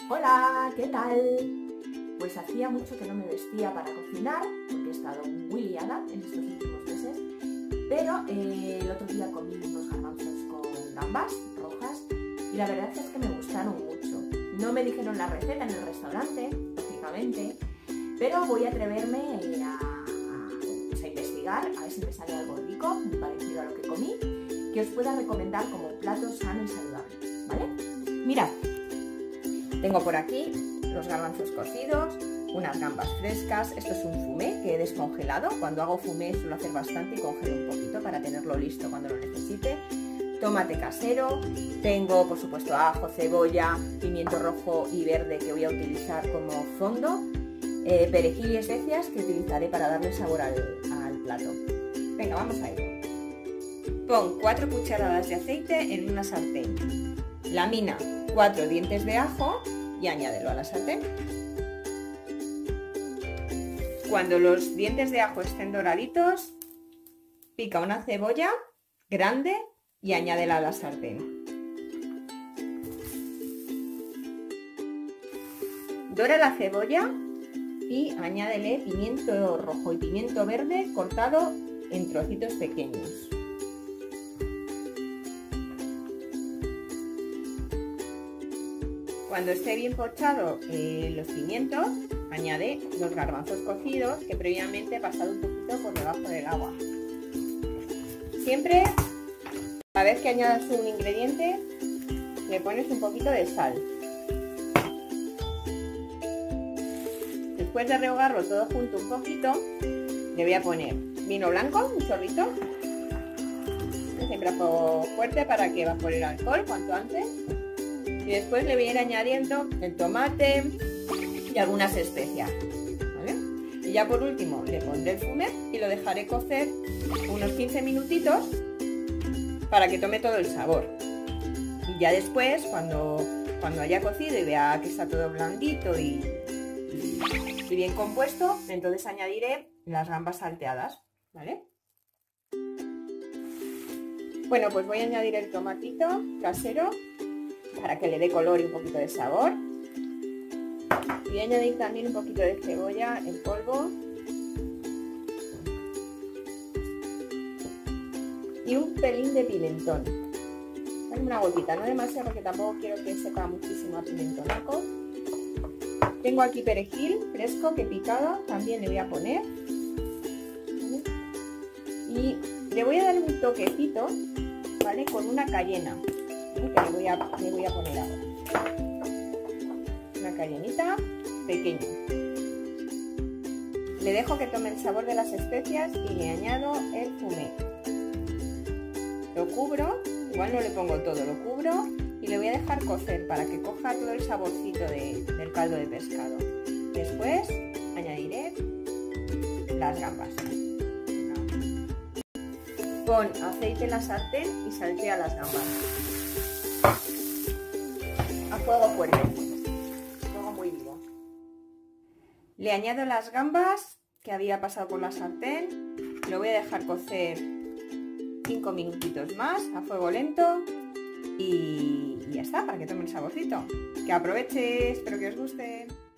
Hola, ¿qué tal? Pues hacía mucho que no me vestía para cocinar porque he estado muy liada en estos últimos meses, pero el otro día comí unos garbanzos con gambas rojas y la verdad es que me gustaron mucho. No me dijeron la receta en el restaurante, lógicamente, pero voy a atreverme a investigar, a ver si me sale algo rico, muy parecido a lo que comí, que os pueda recomendar como plato sano y saludable, ¿vale? Mirad, tengo por aquí los garbanzos cocidos, unas gambas frescas, esto es un fumé que he descongelado. Cuando hago fumé suelo hacer bastante y congelo un poquito para tenerlo listo cuando lo necesite. Tomate casero, tengo por supuesto ajo, cebolla, pimiento rojo y verde que voy a utilizar como fondo, perejil y especias que utilizaré para darle sabor al plato. Venga, vamos a ello. Pon 4 cucharadas de aceite en una sartén. Lamina 4 dientes de ajo y añádelo a la sartén. Cuando los dientes de ajo estén doraditos, pica una cebolla grande y añádela a la sartén. Dora la cebolla y añádele pimiento rojo y pimiento verde cortado en trocitos pequeños. Cuando esté bien pochado los pimientos, añade los garbanzos cocidos que previamente he pasado un poquito por debajo del agua. Siempre, cada vez que añadas un ingrediente, le pones un poquito de sal. Después de rehogarlo todo junto un poquito, le voy a poner vino blanco, un chorrito. Siempre hago fuerte para que evapore el alcohol cuanto antes. Y después le voy a ir añadiendo el tomate y algunas especias, ¿vale? Y ya por último le pondré el fumé y lo dejaré cocer unos 15 minutitos para que tome todo el sabor. Y ya después, cuando haya cocido y vea que está todo blandito y bien compuesto, entonces añadiré las gambas salteadas, ¿vale? Bueno, pues voy a añadir el tomatito casero para que le dé color y un poquito de sabor. Voy a añadir también un poquito de cebolla en polvo y un pelín de pimentón. Una gotita, no demasiado porque tampoco quiero que sepa muchísimo a pimentonaco. Tengo aquí perejil fresco que picado, también le voy a poner. Y le voy a dar un toquecito, ¿vale? Con una cayena. Que le voy a poner ahora una cayenita pequeña. Le dejo que tome el sabor de las especias y le añado el fumé. Lo cubro, igual no le pongo todo, lo cubro y le voy a dejar cocer para que coja todo el saborcito del caldo de pescado. Después añadiré las gambas. Pon aceite en la sartén y saltea las gambas. A fuego fuerte, fuego muy vivo. Le añado las gambas que había pasado por la sartén, lo voy a dejar cocer 5 minutitos más a fuego lento y ya está, para que tome el saborcito. Que aproveche, espero que os guste.